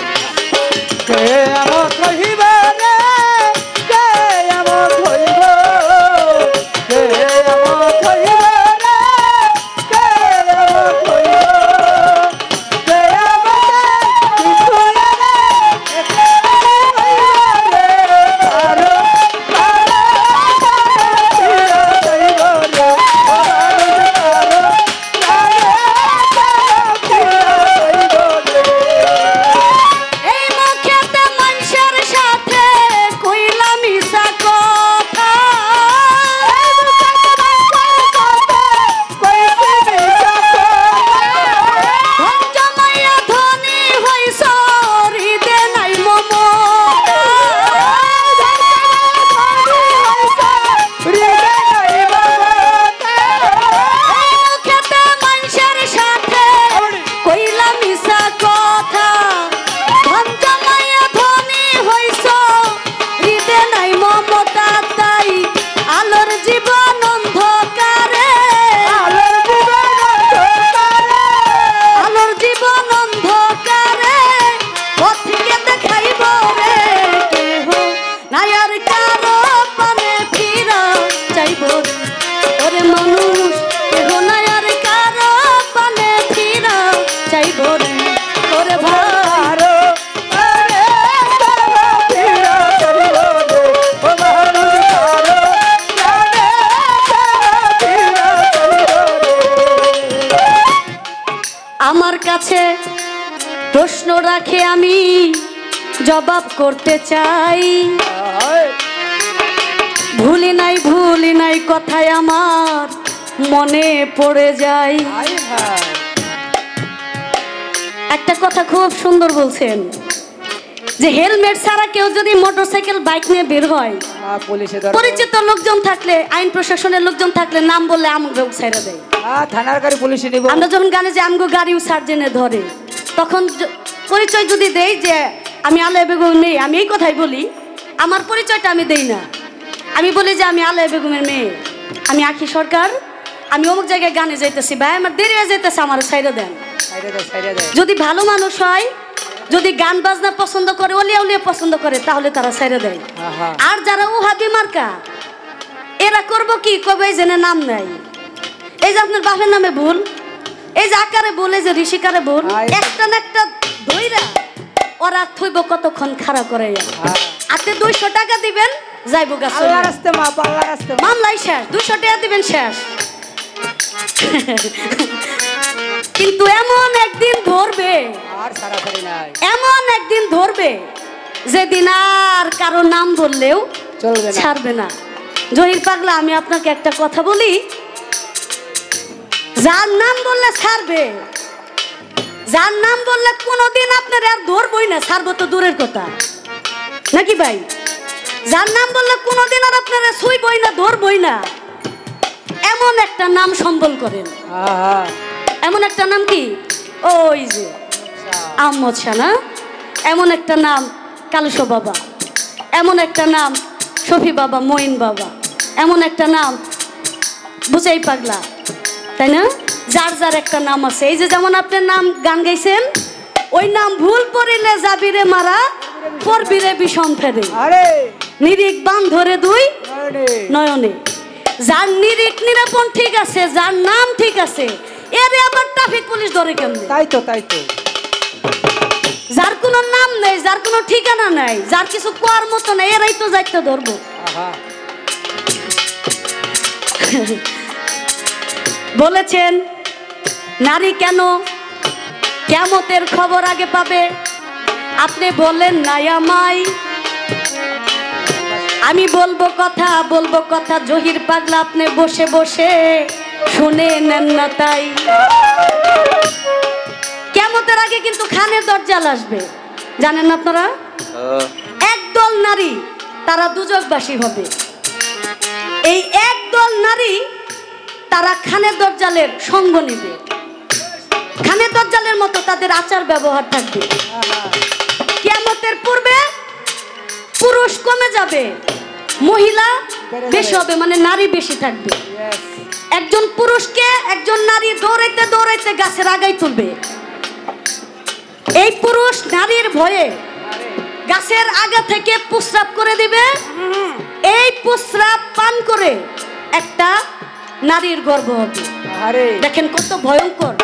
Speaker 3: আমার কাছে প্রশ্ন রাখে, আমি জবাব করতে চাই। ভুলি নাই কথায় আমার মনে পড়ে যায়। একটা কথা খুব সুন্দর বলছেন যে হেলমেট ছাড়া কেউ যদি মোটরসাইকেল বাইক নিয়ে বের হয়, পরিচিত লোকজন থাকলে, আইন প্রশাসনের লোকজন থাকলে নাম বললে আমগো ছেড়ে দেয়,
Speaker 2: থানার গাড়ি পুলিশে নিব।
Speaker 3: আমরা যখন গানে যে আমগো গাড়িও সার্জেনে ধরে, তখন পরিচয় যদি দেই যে আমি আলেয়া বেগমের মেয়ে, আমি এই কথাই বলি, আমার পরিচয়টা আমি দেই না। আমি বলি যে আমি আলেয়া বেগমের মেয়ে, আমি আখি সরকার, আমি অমুক জায়গায় গানে যাইতেছি, ভাই আমার দেরি হয়ে যাইতেছে, আমার ছাইড়ে দেন। যদি ভালো মানুষ হয়, যদি গান বাজনা পছন্দ করে, ওলিয়া উলিয়া পছন্দ করে, তাহলে তারা ছেড়ে দেয়। আর যারা উহাবি মার্কা, এরা করবো কি, কবে জেনে নাম নাই, এই যে আপনার বাপের নামে ভুল, এই যে আকারে ভুল, এই যে ঋষিকারে ভুল, একটা না একটা ধইরা ওরা থইব কতক্ষণ খাড়া করে। আপনি 200 টাকা দিবেন, যাইবো গাছ, মামলাই শেষ, 200 টাকা দিবেন, শেষ। কিন্তু এমন একদিন ধরবে, এমন একদিন ধরবে যেদিন আর কারো নাম বললেও ছাড়বে না। জহির পাগলা, আমি আপনাকে একটা কথা বলি, যার নাম বললে ছাড়বে, যার নাম বললে কোনোদিন আপনার আর ধরবই না, ছাড়বো তো দূরের কথা, নাকি ভাই? যার নাম বললে কোনোদিন আর আপনারা ছুঁইবই না, ধরবই না, এমন একটা নাম সম্বল করেন। এমন একটা নাম কি? ওই যে আহমদ শাহ না, এমন একটা নাম কালুসো বাবা, এমন একটা নাম শফি বাবা, মঈন বাবা, এমন একটা নাম বুঝাই পাগলা, তাই না? যার যার একটা নাম আছে। এই যে যেমন আপনার নাম গান গাইছেন, ওই নাম ভুল পড়িলে যাবিরে মারা, পড়বিরে বিষম ফেরে, নিরিক বান ধরে দুই নয়নে। যার নিরিক নিরাপন ঠিক আছে, যার নাম ঠিক আছে, এরে আবার ট্রাফিক পুলিশ ধরে কেমনে?
Speaker 2: তাই তো
Speaker 3: যার কোনো নাম নেই, যার কোনো ঠিকানা নাই, যার কিছু কোয়ার মতো নেই, এরাই তো যাইতে ধরবো। বলেছেন নারী কেন কিয়ামতের খবর আগে পাবে, আপনি বলেন নাই আমায়, আমি বলবো কথা, জহির পাগলা আপনি বসে বসে শুনে নেন না তাই। কিয়ামতের আগে কিন্তু খানের দরজাল আসবে, জানেন না আপনারা? একদল নারী, তারা দুজকবাসী হবে। এই একদল নারী, তারা খানের দরজালের সঙ্গ নেবে, খানের দরজালের মতো তাদের আচার ব্যবহার থাকবে। কিয়ামতের কেয়ামতের পূর্বে পুরুষ কমে যাবে, মহিলা বেশি হবে, মানে নারী বেশি থাকবে। একজন পুরুষকে একজন নারী দৌড়াইতে দৌড়াইতে গাছের আগায় তুলবে। এই পুরুষ নারীর ভয়ে গাছের আগা থেকে প্রস্রাব করে দিবে। এই প্রস্রাব পান করে একটা নারীর গর্ভ হবে। দেখেন কত ভয়ঙ্কর।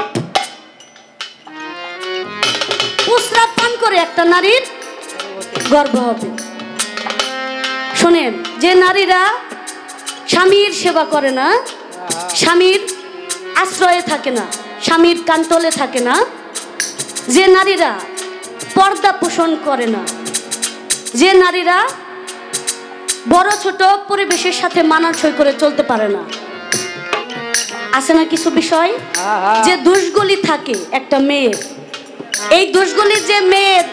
Speaker 3: প্রস্রাব পান করে একটা নারীর গর্ভ হবে। শোনেন, যে নারীরা স্বামীর সেবা করে না, স্বামীর আশ্রয়ে থাকে না, স্বামীর কান্তলে থাকে না, যে নারীরা পর্দা পোষণ করে না, যে নারীরা বড় ছোট পরিবেশের সাথে মানানসই করে চলতে পারে না, আছে না কিছু বিষয় যে দোষগুলি থাকে একটা মেয়ের, এই দোষগুলি যে মেয়ের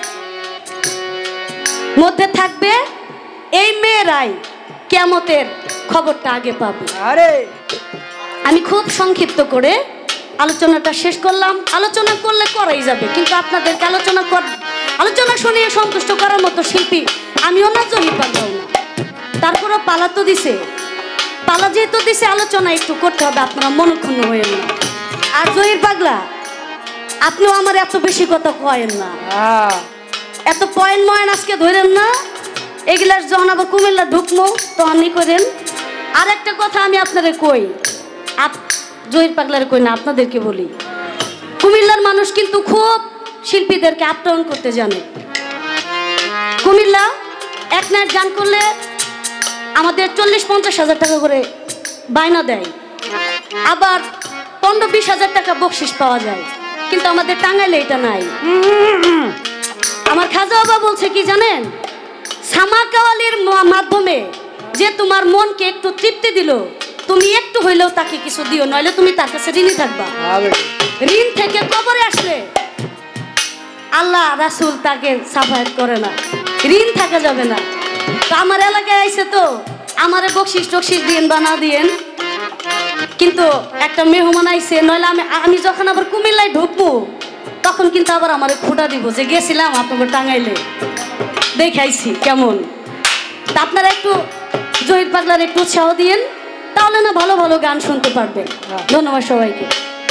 Speaker 3: মধ্যে থাকবে, এই মেয়েরাই কিয়ামতের খবরটা আগে পাবে। আমি খুব সংক্ষিপ্ত করে আলোচনাটা শেষ করলাম। আলোচনা করলে করাই যাবে, কিন্তু আপনাদেরকে আলোচনা শুনিয়ে সন্তুষ্ট করার মতো শিল্পী আমিও না, জহির পাগলাও না। তারপরও পালা তো দিছে, পালা যেহেতু দিছে আলোচনা একটু করতে হবে, আপনারা মনক্ষুণ্ণ হয়েন না। আর জহির পাগলা, আপনিও আমার এত বেশি কথা কয়েন না, এত পয়েন্ট ময়েন আজকে ধরেন না। এগুলার যখন আবার কুমিল্লা ঢুকমো তখনই করেন। আর একটা কথা আমি আপনাদের কই, জহির পাগলার কই না, আপনাদেরকে বলি, কুমিল্লার মানুষ কিন্তু খুব শিল্পীদেরকে আপ্যায়ন করতে জানে। কুমিল্লা এক নাইট গান করলে আমাদের 40-50 হাজার টাকা করে বায়না দেয়, আবার 15-20 হাজার টাকা বকশিস পাওয়া যায়। কিন্তু আমাদের টাঙ্গাইলে এটা নাই। আমার খাজা বাবা বলছে কি জানেন, সামা কাওয়ালির মাধ্যমে যে তোমার মনকে একটু তৃপ্তি দিল, তুমি একটু হইলেও তাকে কিছু দিও, নইলে তুমি তার কাছে ঋণী থাকবা। ঋণ থেকে কবরে আসলে আল্লাহ রাসূল তাকে সাফায়াত করে না, ঋণ থাকা যাবে না। তো আমার এলাকায় আইছে, তো আমারে বকশিস টকশিস দিয়েন বা না দিয়েন, কিন্তু একটা মেহমান আইছে, নইলে আমি যখন আবার কুমিল্লায় ঢুকবো তখন কিন্তু আবার আমারে খোঁটা দিব যে গেছিলাম আপনাদের টাঙ্গাইলে, দেখাইছি কেমন। তা আপনারা একটু জহির পাগলার একটু উৎসাহ দিয়েন, তাহলে না ভালো ভালো গান শুনতে পারবেন। ধন্যবাদ সবাইকে।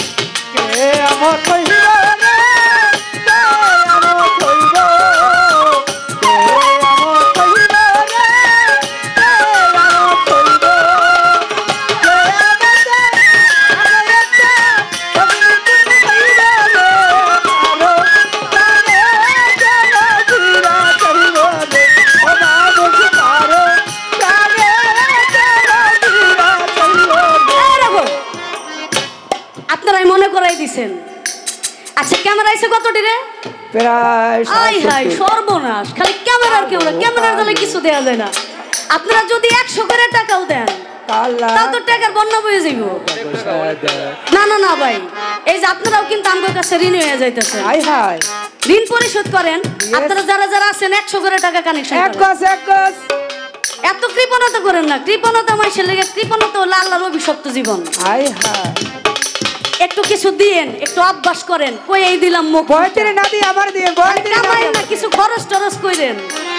Speaker 3: আপনারাই মনে করাই দিছেন। আচ্ছা, ক্যামেরা আইছে কতটি রে? প্রায় সর্বনাশ, খালি ক্যামেরার ক্যামেরার দলে কিছু দেয়া যায় না। আপনারা যদি 100 করে টাকাও দেন তাও তো টাকার বন্যা বয়ে যাইব। না না না ভাই, এই যে আপনারাও কিন্তু আমার কাছে ঋণ হয়ে যাইতেছে, ঋণ পরিশোধ করেন। আপনারা যারা যারা আছেন 100 করে টাকা কানেকশন এত কৃপণতা করেন না। কৃপণতা মাইসের লেগে, কৃপণতা হলো আল্লাহর অভিশপ্ত জীবন। একটু কিছু দিয়েন, একটু অভ্যাস করেন। কই এই দিলাম মুখ বয়তের না দিয়ে আবার দিয়ে বয়তের না, কিছু খরচ টরচ কইরেন।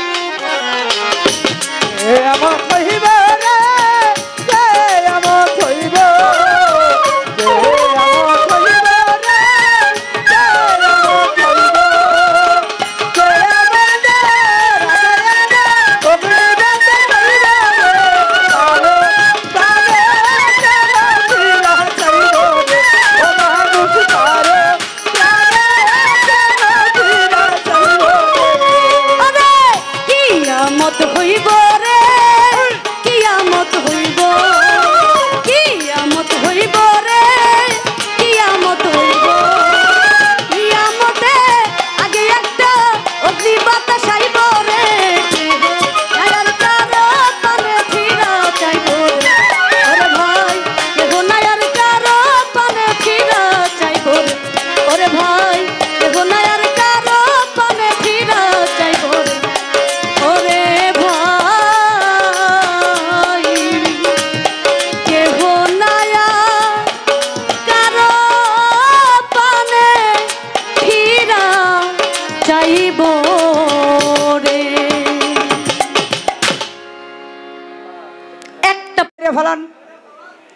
Speaker 3: এ আমার কইবা রে, এ আমার কইবা, এ আমার কইবা রে, এ আমার কইবা, কে আমার দে রাজা ও বিদে কইবা আলো তারে তেরা চাইবো রে ও মানুষ তারে তারে তেরা চাইবো আরে কিয়ামত হইব রে, কিয়ামত হইব, কিয়ামত হইব রে, কিয়ামত হইব। কিয়ামতে আগে একটা অগ্নি বাতাস আইব রে, নায়ার কারো পানে ফিরা চাইব রে। ওরে ভাই, কেহ নায়ার কারো পানে ফিরা চাইব রে। ওরে ভাই, কেহ নায়ার কারো পানে ফিরা চাইব রে। ওরে ভাই, কেহ নায়া কারো পানে ফিরা চাইব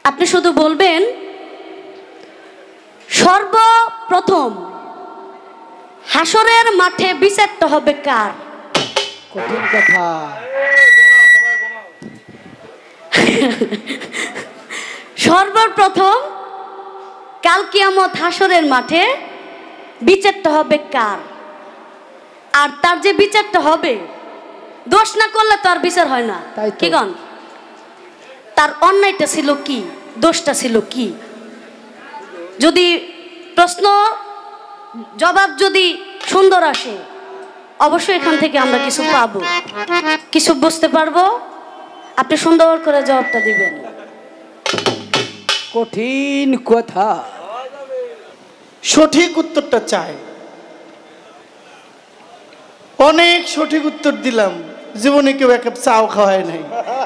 Speaker 3: আপনি শুধু বলবেন সর্বপ্রথম হাসরের মাঠে বিচারটা হবে কার?
Speaker 2: কঠিন কথা।
Speaker 3: সর্বপ্রথম কাল কিয়ামত হাসরের মাঠে বিচারটা হবে কার? আর তার যে বিচারটা হবে, দোষ না করলে তো আর বিচার হয় না,
Speaker 2: তাই তো।
Speaker 3: কি গণ? তার অন্যায়টা ছিল কি, দোষটা ছিল কি? যদি প্রশ্ন জবাব যদি সুন্দর আসে, অবশ্যই এখান থেকে আমরা কিছু পাবো, কিছু বুঝতে পারবো। আপনি সুন্দর করে জবাবটা দিবেন।
Speaker 2: কঠিন কথা।
Speaker 1: সঠিক উত্তরটা চাই। অনেক সঠিক উত্তর দিলাম, জীবনে কেউ এক কাপ চাও খাওয়ায় নাই।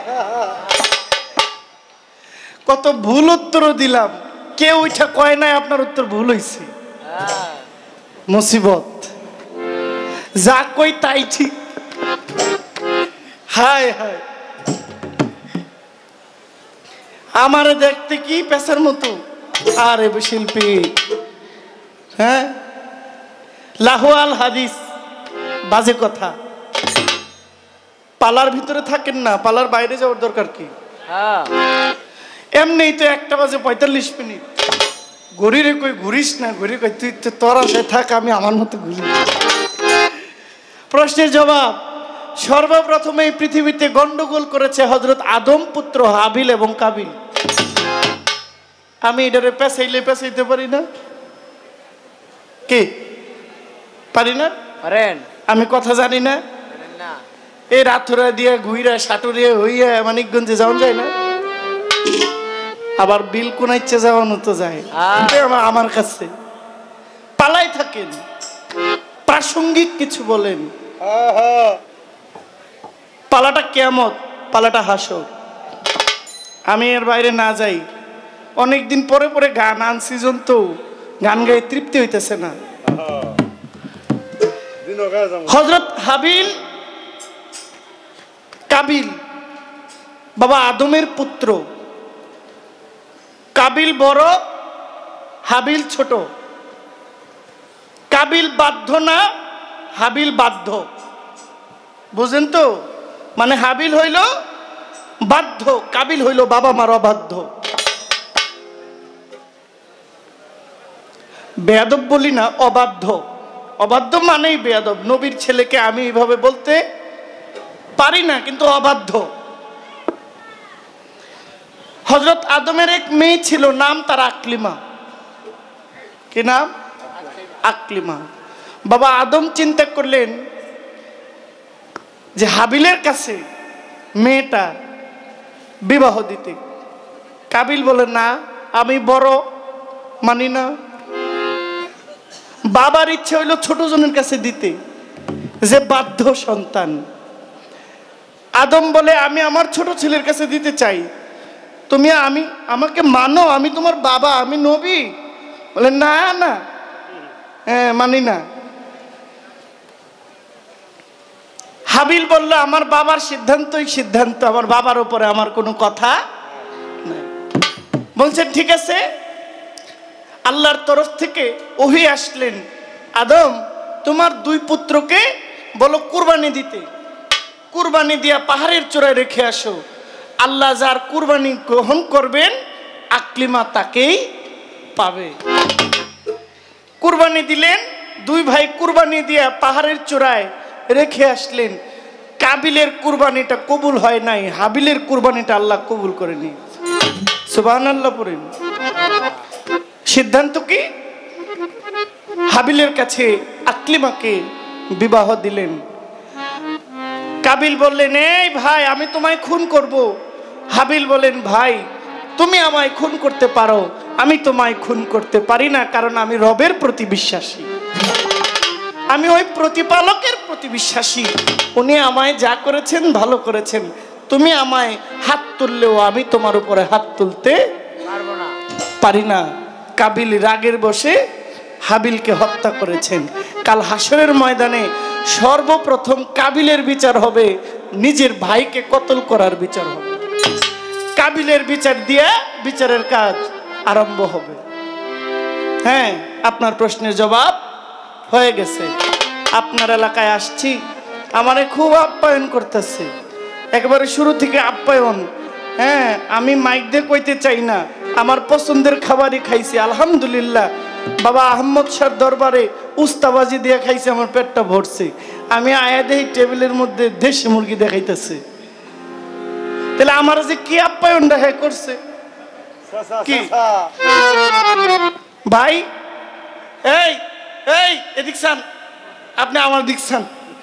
Speaker 1: কত ভুল উত্তরও দিলাম, কেউ ওইটা কয় নাই আপনার উত্তর ভুল হয়েছে। মুসিবত, যা কই তাই ঠিক। হায় হায়, আমারে দেখতে কি পেশার মতো? আরে শিল্পী, হ্যাঁ, লাহোয়াল হাদিস, বাজে কথা। পালার ভিতরে থাকেন না, পালার বাইরে যাওয়ার দরকার কি? এমনি তো 1:45। ঘুরিরে কই ঘুরিস না, ঘুরি কই তুই তো তোর আশায় থাক, আমি আমার মতো ঘুরি। প্রশ্নের জবাব, সর্বপ্রথমে এই পৃথিবীতে গন্ডগোল করেছে হযরত আদম পুত্র হাবিল এবং কাবিল। আমি এটারে পেছাইলে পেছাইতে পারি না? কি পারি না?
Speaker 2: পারেন।
Speaker 1: আমি কথা জানি না? এই রাথুরা দিয়ে ঘুইরা সাটুরিয়া হইয়া মানিকগঞ্জে যাওয়া যায় না? আবার বিল কোন ইচ্ছে যাওয়ানো তো যায়। আমার কাছে পালাই থাকেন, প্রাসঙ্গিক কিছু বলেন। পালাটা কিয়ামত, পালাটা হাসর। আমি এর বাইরে না যাই। অনেকদিন পরে পরে গান আনসিজন, তো গান গায়ে তৃপ্তি হইতেছে না। হযরত হাবিল কাবিল বাবা আদমের পুত্র। কাবিল বড়, হাবিল ছোট। কাবিল বাধ্য না, হাবিল বাধ্য। বুঝেন তো? মানে হাবিল হইল বাধ্য, কাবিল হইল বাবা মার অবাধ্য। বেয়াদব বলি না, অবাধ্য। অবাধ্য মানেই বেয়াদব। নবীর ছেলেকে আমি এইভাবে বলতে পারি না, কিন্তু অবাধ্য। হযরত আদমের এক মেয়ে ছিল, নাম তার আকলিমা। কি নাম? আকলিমা। বাবা আদম চিন্তা করলেন যে হাবিলের কাছে মেয়েটা বিবাহ দিতে। কাবিল বলে না, আমি বড়, মানি না। বাবার ইচ্ছে হইল ছোট জনের কাছে দিতে, যে বাধ্য সন্তান। আদম বলে আমি আমার ছোট ছেলের কাছে দিতে চাই, তুমি আমাকে মানো, আমি তোমার বাবা, আমি নবী। বলে না না, হ্যাঁ মানি না। হাবিল বলল আমার বাবার সিদ্ধান্তই সিদ্ধান্ত, আমার বাবার উপরে আমার কোনো কথা নাই। বলছেন ঠিক আছে। আল্লাহর তরফ থেকে ওহী আসলেন, আদম তোমার 2 পুত্রকে বলো কুরবানি দিতে। কুরবানি দিয়া পাহাড়ের চূড়ায় রেখে আসো। আল্লাহ যার কুরবানি গ্রহণ করবেন, আকলিমা তাকেই পাবে। কুরবানি দিলেন, 2 ভাই কুরবানি দিয়া পাহাড়ের চূড়ায় রেখে আসলেন। কাবিলের কুরবানিটা কবুল হয় নাই, হাবিলের কুরবানিটা আল্লাহ কবুল করে নিয়েছে। সুবহানাল্লাহ পড়েন। সিদ্ধান্ত কি? হাবিলের কাছে আকলিমাকে বিবাহ দিলেন। কাবিল বললেন এই ভাই আমি তোমায় খুন করব। হাবিল বলেন ভাই তুমি আমায় খুন করতে পারো, আমি তোমায় খুন করতে পারি না, কারণ আমি রবের প্রতি বিশ্বাসী, আমি ওই প্রতিপালকের প্রতি বিশ্বাসী। উনি আমায় যা করেছেন ভালো করেছেন, তুমি আমায় হাত তুললেও আমি তোমার উপরে হাত তুলতে পারি না। কাবিল রাগের বশে হাবিলকে হত্যা করেছেন। কাল হাসরের ময়দানে সর্বপ্রথম কাবিলের বিচার হবে, নিজের ভাইকে কতল করার বিচার হবে। কাবিলের বিচার দিয়ে বিচারের কাজ আরম্ভ হবে। হ্যাঁ, আপনার প্রশ্নের জবাব হয়ে গেছে। আপনার এলাকায় আসছি, আমারে খুব আপ্যায়ন করতেছে, একেবারে শুরু থেকে আপ্যায়ন। হ্যাঁ, আমি মাইক দিয়ে কইতে চাই না, আমার পছন্দের খাবারই খাইছি আলহামদুলিল্লাহ। বাবা আহমদ শাহর দরবারে উস্তাবাজি দিয়ে খাইছি, আমার পেটটা ভরছে। আমি আয়া দেই টেবিলের মধ্যে দেশি মুরগি দেখাইতেছে, তাহলে আমার যে কি আপ্যায়ন দেখা করছে কি ভাই? এই এই এদিক চান, আপনি আমার দিক চান,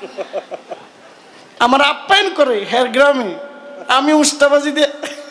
Speaker 1: আমার আপ্যায়ন করে হের গ্রামে, আমি উস্তাবাজি দিয়ে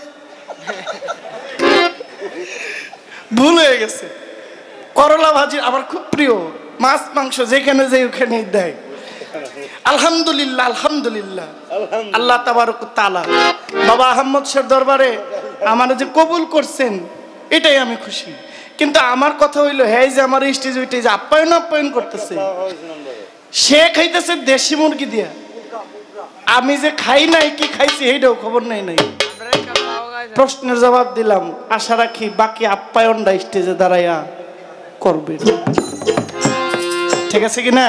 Speaker 1: ভুল হয়ে গেছে। করলা ভাজি আমার খুব প্রিয়, মাছ মাংস যেখানে যাই ওখানে দেয়। আলহামদুলিল্লাহ আলহামদুলিল্লাহ, আল্লাহ তাবারক তাআলা বাবা আহমদ শাহর দরবারে আমার যে কবুল করছেন এটাই আমি খুশি। কিন্তু আমার কথা হইলো, হ্যাঁ যে আমার স্টেজ ওইটাই যে আপ্যায়ন করতেছে, সে খাইতেছে দেশি মুরগি দিয়া, আমি যে খাই নাই কি খাইছি এইটাও খবর নাই। প্রশ্নের জবাব দিলাম, আশা রাখি বাকি আপ্যায়নটা স্টেজে দাঁড়াইয়া করবে। ঠিক আছে কিনা?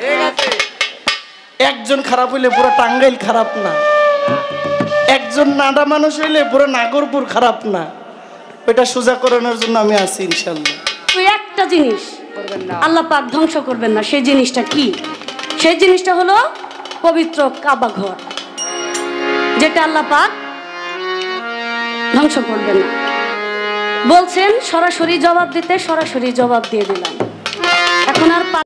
Speaker 1: একজন খারাপ হইলে পুরো টাঙ্গাইল খারাপ না, একজন নাডা মানুষ হইলে পুরো নাগরপুর খারাপ না। ওইটা সোজা করানোর জন্য আমি আছি ইনশাল্লাহ।
Speaker 3: তুই একটা জিনিস আল্লাহ পাক ধ্বংস করবেন না, সেই জিনিসটা কি? সেই জিনিসটা হলো পবিত্র কাবা ঘর, যেটা আল্লাহ পাক ধ্বংস করবেন না বলছেন। সরাসরি জবাব দিতে সরাসরি জবাব দিয়ে দিলাম। এখন আর